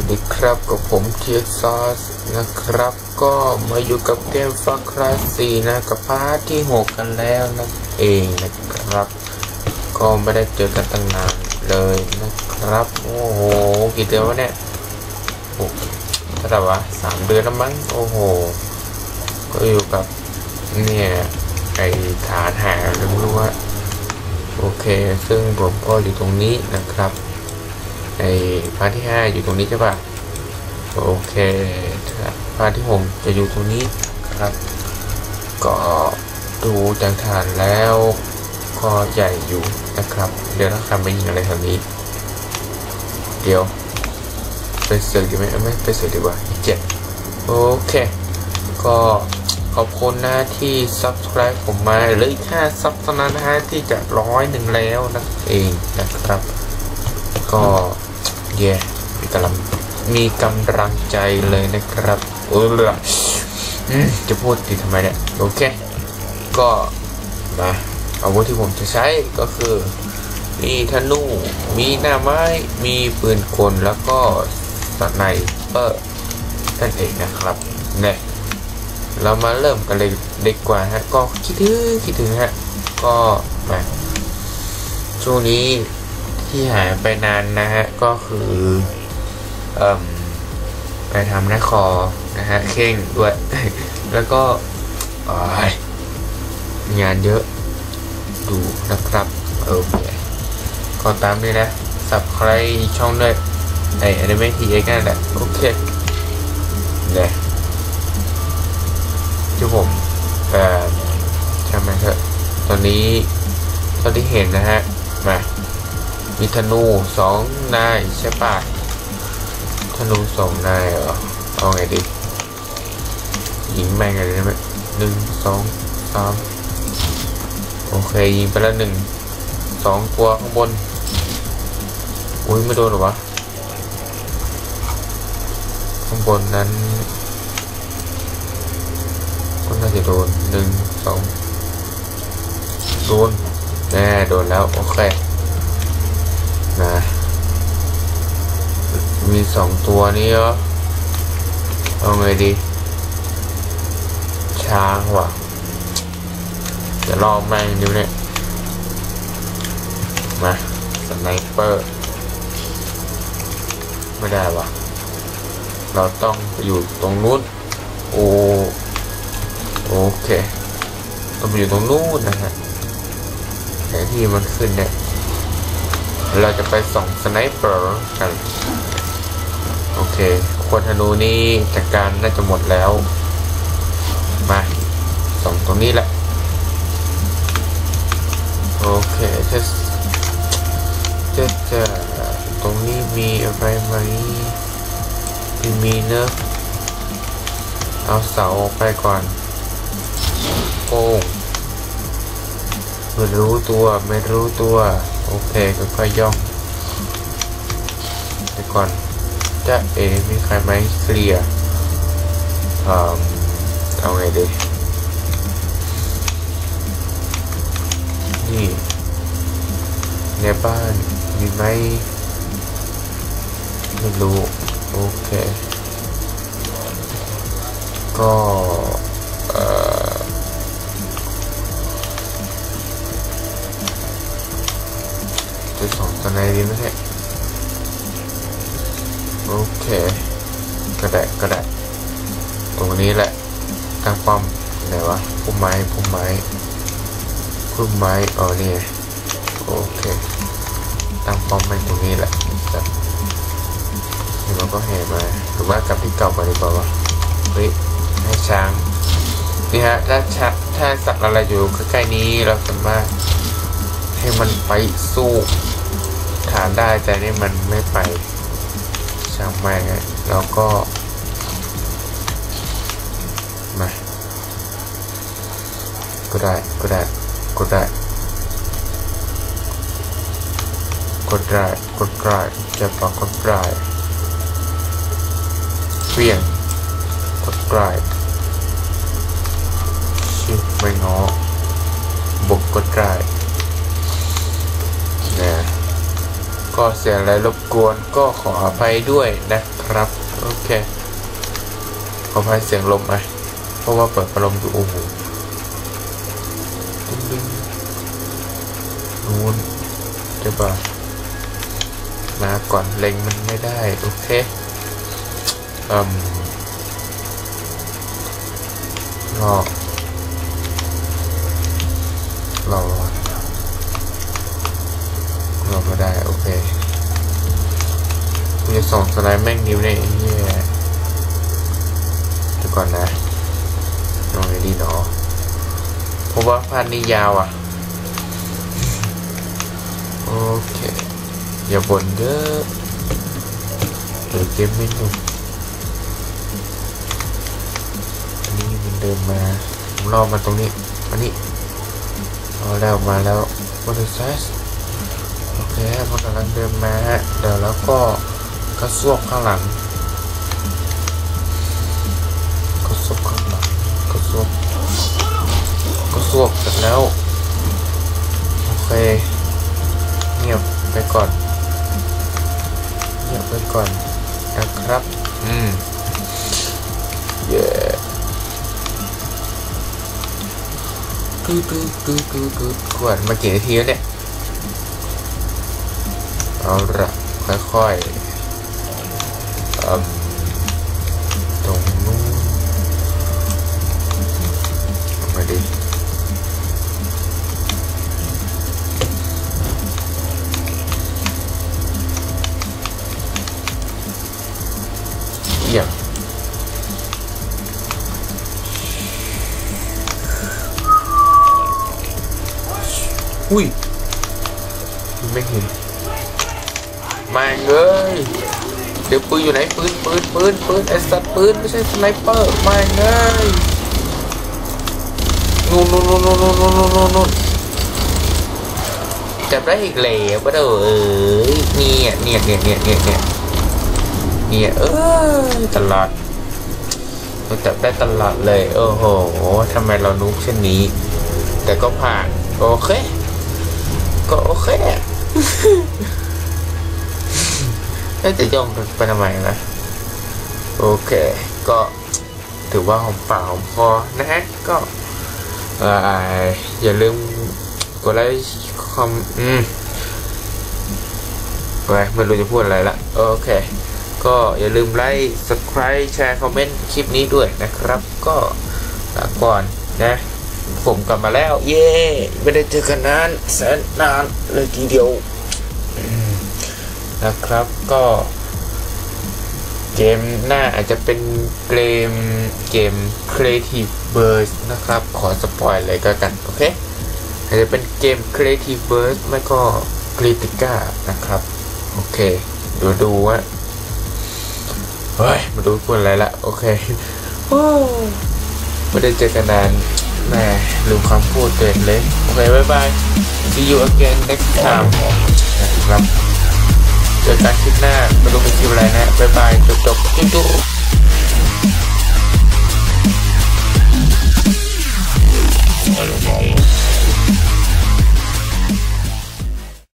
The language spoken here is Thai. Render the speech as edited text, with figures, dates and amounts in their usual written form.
ดีครับกับผมเทียซอสนะครับก็มาอยู่กับเกมFar Cry 4นะกับพาร์ทที่6กันแล้วนั่นเองนะครับก็ไม่ได้เจอกันตั้งนานเลยนะครับโอ้โหกี่เดือนวะเนี่ยเท่าไหร่วะ3 เดือนแล้วมั้งโอ้โหก็อยู่กับเนี่ยไอฐานหาเรื่องรู้ว่าโอเคซึ่งผมก็อยู่ตรงนี้นะครับในพาร์ทที่5อยู่ตรงนี้ใช่ป่ะโอเคพาร์ทที่6จะอยู่ตรงนี้ครับก็ดูจากฐานแล้วก็ใหญ่อยู่นะครับเดี๋ยวเราทำไปยิงอะไรแถวนี้เดี๋ยวไปเสิร์ฟดีไหมไม่ไปเสิร์ฟดีกว่า7โอเคก็ขอบคุณนะที่ subscribe ผมมาเหลืออีก5 ซับเท่านั้นนะฮะที่จะ100แล้วนั่นเองนะครับก็มีกำลังใจเลยนะครับจะพูดติดทำไมเนี่ยโอเคก็มาอาวุธที่ผมจะใช้ก็คือมีธนูมีหน้าไม้มีปืนกลแล้วก็สไนเปอร์นั่นเองนะครับเนี่ยเรามาเริ่มกันเลยดีกว่าฮะก็คิดถึงฮะก็มาช่วงนี้ที่หายไปนานนะฮะก็คือไปทำหน้าคอนะฮะเข่งด้วย แล้วก็งานเยอะดูนะครับโอเคก็ตามนี้นะสับใครช่องด้วยไออนิเมะทีเอ็กนั่นแหละโอเคเนี่ยที่ผมทำไมเถอะตอนนี้ตอนที่เห็นนะฮะมามีธนู2 นายใช่ป่ะธนู2 นายเหรอเอาไงดียิงแม่งเลยได้ไหม1 2 3โอเคยิงไปแล้ว2 ตัวข้างบนอุ้ยไม่โดนหรอวะข้างบนนั้นก็น่าจะโดน1 2โดนแน่โดนแล้วโอเคนะมี2 ตัวนี้เหรอเอาไงดีช้างว่ะจะลองแม่งดูเนี่ยมาสไนเปอร์ไม่ได้ว่ะเราต้องอยู่ตรงนู้นโอเคต้องไปอยู่ตรงนู้นนะฮะแต่ที่มันขึ้นเนี่ยเราจะไปส่องสไนเปอร์กันโอเคคนธนูนี่จัดการน่าจะหมดแล้วมาส่องตรงนี้แหละโอเคจะตรงนี้มีอะไรไหมมีเนอะเอาเสาออกไปก่อนโอ้ไม่รู้ตัวโอเคค่อยๆย่องเดี๋ยวก่อนจะมีใครไหมเคลียร์เอาไงดีนี่ในบ้านมีไหมไม่รู้โอเคก็จะส่องตัวไหนดีไหมเนี่ยโอเคก็ได้ตรงนี้แหละตั้งป้อมไหนวะพุ่มไม้อ๋อนี่โอเคตั้งป้อมไว้ตรงนี้แหละครับนี่มันก็แห่มาหรือว่ากลับที่เก่าไปดีกว่าวะเฮ้ยให้ช้างนี่ฮะถ้าสัตว์อะไรอยู่ใกล้ๆนี้เราสามารถให้มันไปสู้ฐานได้แต่นี่มันไม่ไปช่างแม่งแล้วก็มาก็ได้กดจะปอกกดได้เพี้ยงกดได้ชิไม่ง้อบกกดได้เนี่ยก็ก็เสียงอะไรรบกวนก็ขออภัยด้วยนะครับโอเคขออภัยเสียงลมไหมเพราะว่าเปิดพัดลมอยู่โอ้โหนู้นจะป่ะมาก่อนเล็งมันไม่ได้โอเครอก็ได้โอเคกูจะส่งสไลด์แม่งนิ้วในไอ้เหี้ยเดี๋ยวก่อนนะลองไงดีเนาะเพราะว่าพันนี้ยาวอ่ะโอเคอย่าบ่นเยอะเดี๋ยวเกมไม่หนุกอันนี้มันเดินมาผมรอมาตรงนี้อันนี้เอาแล้วมาแล้วโปรเซสโอเคมันกำลังเดินมาเดี๋ยวแล้วก็กระซวกข้างหลังกระซวกข้างหลังกระซวกเสร็จแล้วโอเคเงียบไปก่อนนะครับเย้ขวดมากี่นาทีแล้วเนี่ยเอาละค่อยๆตรงนู้นมาดิเยี่ยมอุ้ยไม่เห็นมาเงยเดี๋ยวปืนอยู่ไหนปืนไอ้สัตว์ปืนไม่ใช่สไนเปอร์มาเงยนู่นจับได้อีกแล้วปะเด้อเนี่ยตลอดเราจับได้ตลอดเลยโอ้โหทำไมเรานุ๊กเช่นนี้แต่ก็ผ่านโอเคจะย่องไปทำไมนะโอเคก็ถือว่าหอมปากหอมคอนะฮะก็อย่าลืมกดไลค์คอมไม่รู้จะพูดอะไรละโอเคก็อย่าลืมไลค์ subscribe แชร์คอมเมนต์คลิปนี้ด้วยนะครับก็ลาก่อนนะผมกลับมาแล้วเย้ไม่ได้เจอกันนานแสนนานเลยทีเดียวนะครับก็เกมหน้าอาจจะเป็นเกม Creative Burst นะครับขอสปอยเลยก็กันโอเคอาจจะเป็นเกม Creative Burst ไม่ก็ Critica นะครับโอเคดูว่าเฮ้ยมาดูพูดอะไรละโอเคไม่ได้เจอกันนานแม่ลืมคำพูดเกินเลยโอเคบ๊ายบาย see you again next time นะครับเจอกันคลิปหน้าไม่รู้เป็นคลิปอะไรนะบ๊ายบายจบจุ๊บ